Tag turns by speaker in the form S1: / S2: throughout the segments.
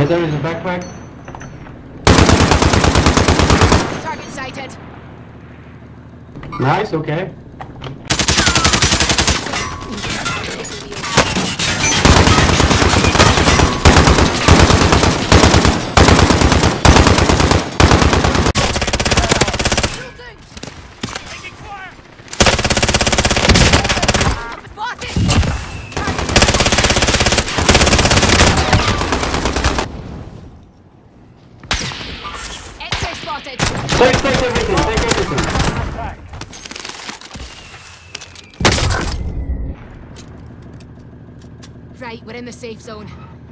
S1: Yeah, there is a backpack.
S2: Target sighted.
S1: Nice, okay.
S2: Spotted.
S1: Take everything, take everything.
S2: Right, we're in the safe zone.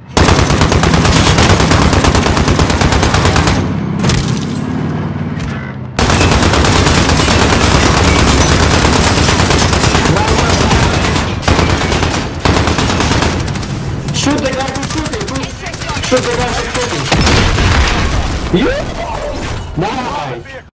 S1: Shoot the guy who's shooting, Shoot the guy who's shooting. You? Nice.